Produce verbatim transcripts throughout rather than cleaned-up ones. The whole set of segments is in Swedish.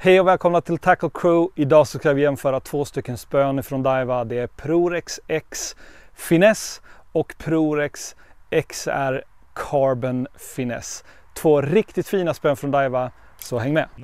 Hej och välkomna till Tackle Crew. Idag så ska vi jämföra två stycken spön från Daiwa. Det är ProRex X Finesse och ProRex X R Carbon Finesse. Två riktigt fina spön från Daiwa, så häng med!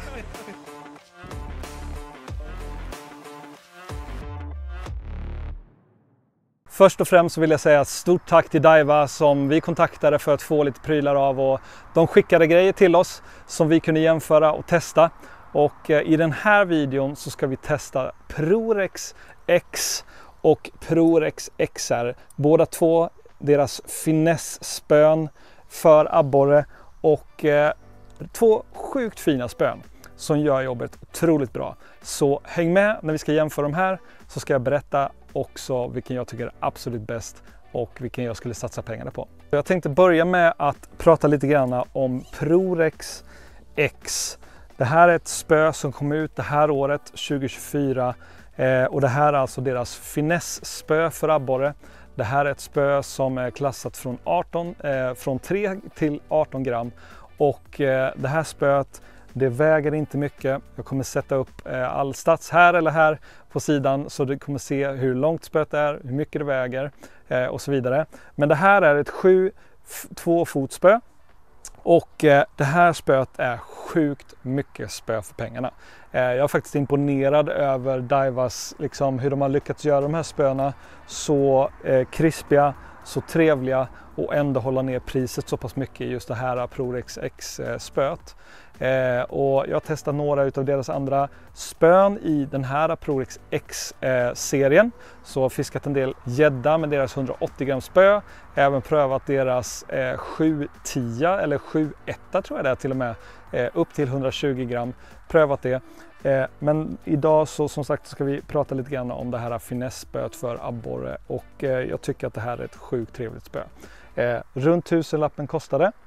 Först och främst så vill jag säga ett stort tack till Daiwa som vi kontaktade för att få lite prylar av, och de skickade grejer till oss som vi kunde jämföra och testa. Och i den här videon så ska vi testa ProRex X och ProRex X R. Båda två deras finesse-spön för abborre, och eh, två sjukt fina spön som gör jobbet otroligt bra. Så häng med när vi ska jämföra de här, så ska jag berätta också vilken jag tycker är absolut bäst och vilken jag skulle satsa pengarna på. Jag tänkte börja med att prata lite grann om ProRex X. Det här är ett spö som kom ut det här året, tjugo tjugofyra, eh, och det här är alltså deras finesse-spö för abborre. Det här är ett spö som är klassat från, arton, eh, från tre till arton gram, och eh, det här spöet, det väger inte mycket. Jag kommer sätta upp eh, all stats här eller här på sidan, så du kommer se hur långt spöet är, hur mycket det väger eh, och så vidare. Men det här är ett sju två fot spö. Och eh, det här spöet är sjukt mycket spö för pengarna. Eh, jag är faktiskt imponerad över Daiwas, liksom, hur de har lyckats göra de här spöna så eh, krispiga, så trevliga, och ändå hålla ner priset så pass mycket i just det här ProRex X eh, spöet. Eh, och jag har testat några utav deras andra spön i den här ProRex X-serien. Eh, så jag har fiskat en del gädda med deras hundraåttio gram spö. Även prövat deras eh, sju tio eller sju ett tror jag det är till och med. Eh, upp till hundratjugo gram. Prövat det. Eh, men idag så som sagt ska vi prata lite grann om det här finesse-spöet för abborre. Och eh, jag tycker att det här är ett sjukt trevligt spö. Eh, runt tusenlappen kostar det.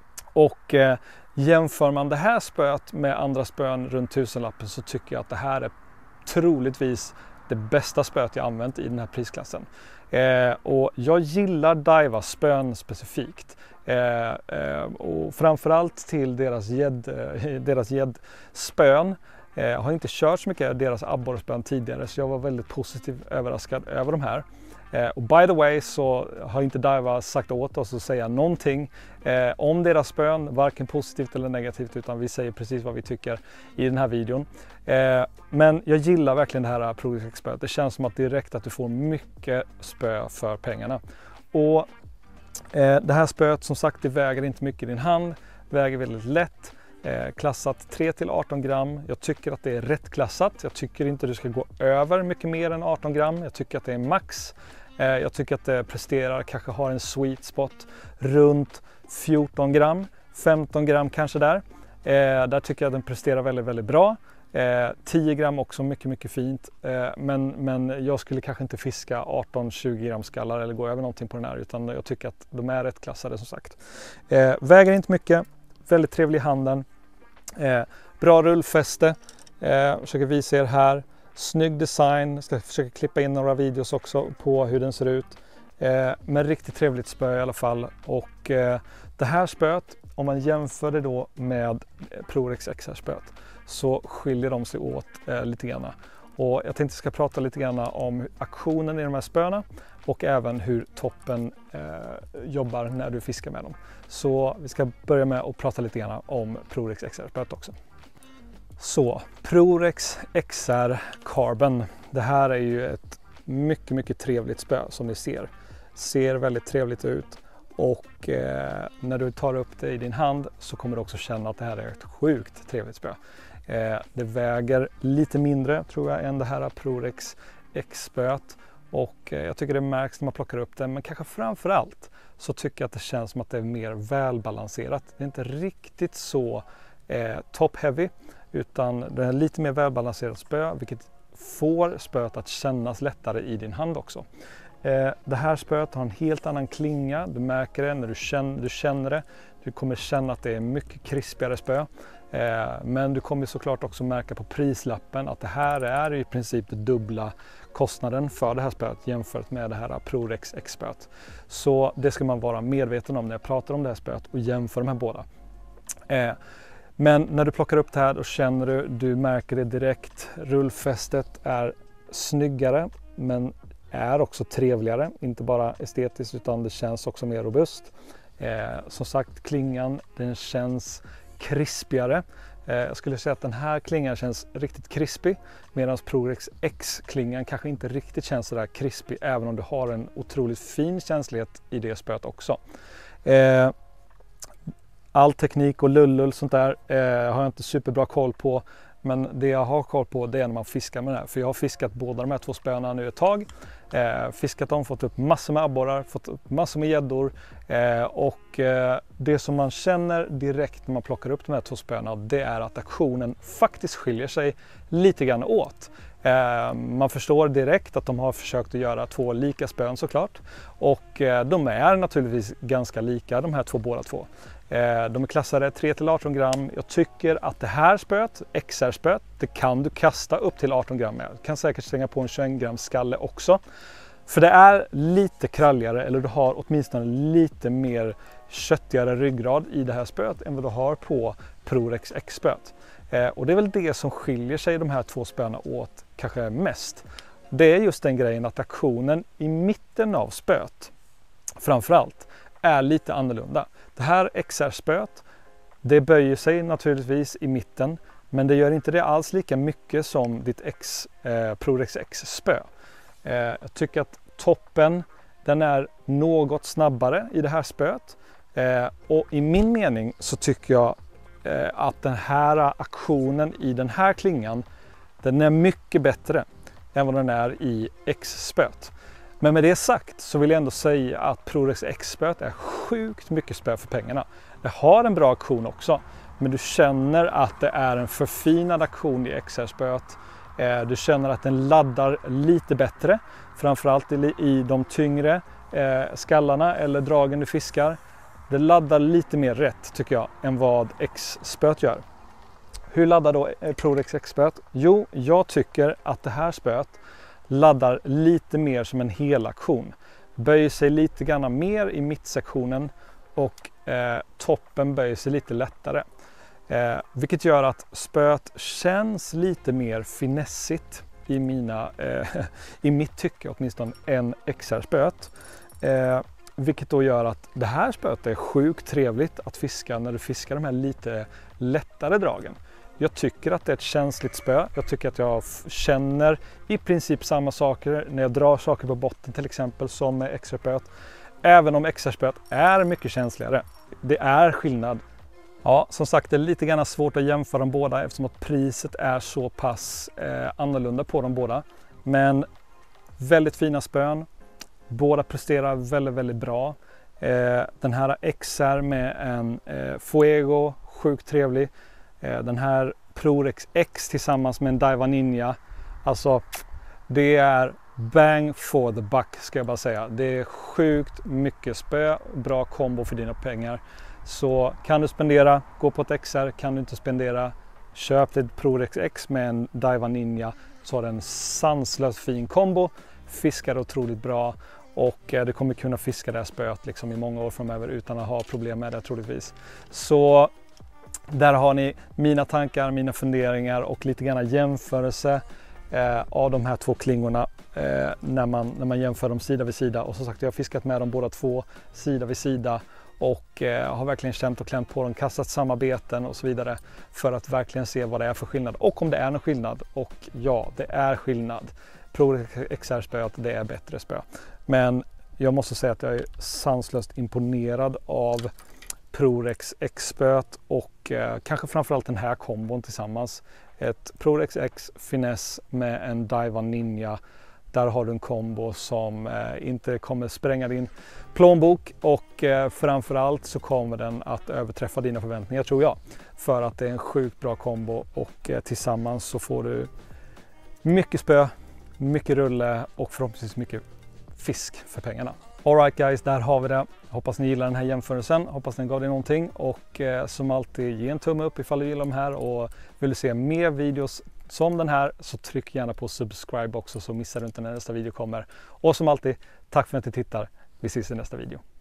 Och eh, jämför man det här spöet med andra spön runt tusenlappen, så tycker jag att det här är troligtvis det bästa spöet jag använt i den här prisklassen. Eh, och jag gillar Daiwa spön specifikt. Eh, eh, och framförallt till deras gädd, eh, deras gäddspön. Jag eh, har inte kört så mycket av deras abborrespön tidigare, så jag var väldigt positivt överraskad över de här. Eh, och by the way så har inte Daiwa sagt åt oss att säga någonting eh, om deras spön, varken positivt eller negativt, utan vi säger precis vad vi tycker i den här videon. Eh, men jag gillar verkligen det här ProRex X-spöet. Det känns som att direkt att du får mycket spö för pengarna. Och eh, det här spöet, som sagt, det väger inte mycket i din hand, väger väldigt lätt. Eh, klassat tre till arton gram. Jag tycker att det är rätt klassat. Jag tycker inte du ska gå över mycket mer än arton gram. Jag tycker att det är max. Eh, jag tycker att det presterar, kanske har en sweet spot runt fjorton gram, femton gram kanske där. Eh, där tycker jag att den presterar väldigt, väldigt bra. Eh, tio gram också mycket, mycket fint. Eh, men, men jag skulle kanske inte fiska arton tjugo gram skallar eller gå över någonting på den här, utan jag tycker att de är rätt klassade som sagt. Eh, väger inte mycket. Väldigt trevlig i handen. Eh, bra rullfäste. Eh, försöker visa er här. Snygg design. Ska försöka klippa in några videos också på hur den ser ut. Eh, men riktigt trevligt spö i alla fall. Och eh, det här spöet, om man jämför det då med ProRex X R-spöet, så skiljer de sig åt eh, lite grann. Och jag tänkte att jag ska prata lite grann om aktionen i de här spöna, och även hur toppen eh, jobbar när du fiskar med dem. Så vi ska börja med att prata lite grann om ProRex X R-spöet också. Så, ProRex X R Carbon. Det här är ju ett mycket, mycket trevligt spö som ni ser. Ser väldigt trevligt ut, och eh, när du tar upp det i din hand så kommer du också känna att det här är ett sjukt trevligt spö. Eh, det väger lite mindre tror jag än det här ProRex X-spöet. Och jag tycker det märks när man plockar upp den, men kanske framförallt så tycker jag att det känns som att det är mer välbalanserat. Det är inte riktigt så eh, top heavy, utan det är lite mer välbalanserat spö, vilket får spöet att kännas lättare i din hand också. Eh, det här spöet har en helt annan klinga, du märker det när du känner, du känner det. Du kommer känna att det är mycket krispigare spö. Eh, men du kommer såklart också märka på prislappen att det här är i princip det dubbla kostnaden för det här spöet jämfört med det här ProRex X-spöet. Så det ska man vara medveten om när jag pratar om det här spöet och jämför de här båda. Eh, Men när du plockar upp det här, då känner du, du märker det direkt. Rullfästet är snyggare, men är också trevligare. Inte bara estetiskt, utan det känns också mer robust. Eh, som sagt, klingan, den känns krispigare. Eh, jag skulle säga att den här klingan känns riktigt krispig, medan ProRex X-klingan kanske inte riktigt känns så där krispig, även om du har en otroligt fin känslighet i det spöet också. Eh, all teknik och lullull sånt där eh, har jag inte superbra koll på, men det jag har koll på, det är när man fiskar med det här. För jag har fiskat båda de här två spöna nu ett tag. Eh, fiskat dem, fått upp massor med abborrar, fått upp massor med gäddor. Eh, och eh, det som man känner direkt när man plockar upp de här två spöna, det är att aktionen faktiskt skiljer sig lite grann åt. Eh, man förstår direkt att de har försökt att göra två lika spön såklart. Och eh, de är naturligtvis ganska lika, de här två båda två. Eh, de är klassade tre till arton gram. Jag tycker att det här spöet, X R-spöet, det kan du kasta upp till arton gram med. Du kan säkert slänga på en tjugoett grams skalle också. För det är lite kralligare, eller du har åtminstone lite mer köttigare ryggrad i det här spöet än vad du har på ProRex X-spöet. Eh, och det är väl det som skiljer sig de här två spöna åt kanske mest. Det är just den grejen att aktionen i mitten av spöet framförallt är lite annorlunda. Det här X R-spöet, det böjer sig naturligtvis i mitten, men det gör inte det alls lika mycket som ditt X, eh, ProRex X-spö. Eh, jag tycker att toppen, den är något snabbare i det här spöet. Eh, och i min mening så tycker jag eh, att den här aktionen i den här klingan, den är mycket bättre än vad den är i X-spöet. Men med det sagt så vill jag ändå säga att ProRex X-spöet är sjukt mycket spö för pengarna. Det har en bra aktion också, men du känner att det är en förfinad aktion i X R-spöet. Du känner att den laddar lite bättre, framförallt i de tyngre skallarna eller dragen du fiskar. Det laddar lite mer rätt tycker jag än vad X-spöet gör. Hur laddar då ProRex X-spöet? Jo, jag tycker att det här spöet laddar lite mer som en helaktion. Böjer sig lite grann mer i mittsektionen och eh, toppen böjer sig lite lättare. Eh, vilket gör att spöet känns lite mer finessigt i, mina, eh, i mitt tycke åtminstone än X R-spöet. Eh, vilket då gör att det här spöet är sjukt trevligt att fiska när du fiskar de här lite lättare dragen. Jag tycker att det är ett känsligt spö. Jag tycker att jag känner i princip samma saker när jag drar saker på botten till exempel som med X R-spöet. Även om X R-spöet är mycket känsligare. Det är skillnad. Ja, som sagt, det är lite grann svårt att jämföra de båda eftersom att priset är så pass eh, annorlunda på de båda. Men väldigt fina spön. Båda presterar väldigt, väldigt bra. Eh, den här X R med en eh, Fuego, sjukt trevlig. Den här ProRex X tillsammans med en Daiwa Ninja, alltså det är bang for the buck ska jag bara säga. Det är sjukt mycket spö, bra kombo för dina pengar. Så kan du spendera, gå på ett X R, kan du inte spendera, köp ett ProRex X med en Daiwa Ninja, så har den en sanslöst fin kombo, fiskar otroligt bra och du kommer kunna fiska det här spöet liksom i många år framöver utan att ha problem med det troligtvis. Så där har ni mina tankar, mina funderingar och lite grann jämförelse eh, av de här två klingorna eh, när, man, när man jämför dem sida vid sida. Och som sagt, jag har fiskat med dem båda två sida vid sida och eh, har verkligen känt och klämt på dem, kastat samarbeten och så vidare för att verkligen se vad det är för skillnad och om det är någon skillnad. Och ja, det är skillnad. ProRex X R-spöet, det är bättre spö. Men jag måste säga att jag är sanslöst imponerad av ProRex X-spöet och eh, kanske framförallt den här kombon tillsammans. Ett ProRex X finess med en Daiwa Ninja. Där har du en kombo som eh, inte kommer spränga din plånbok och eh, framförallt så kommer den att överträffa dina förväntningar tror jag. För att det är en sjukt bra kombo och eh, tillsammans så får du mycket spö, mycket rulle och förhoppningsvis mycket fisk för pengarna. Alright guys, där har vi det. Hoppas ni gillar den här jämförelsen. Hoppas den gav dig någonting. Och eh, som alltid, ge en tumme upp ifall du gillar de här. Och vill du se mer videos som den här så tryck gärna på subscribe också så missar du inte när nästa video kommer. Och som alltid, tack för att ni tittar. Vi ses i nästa video.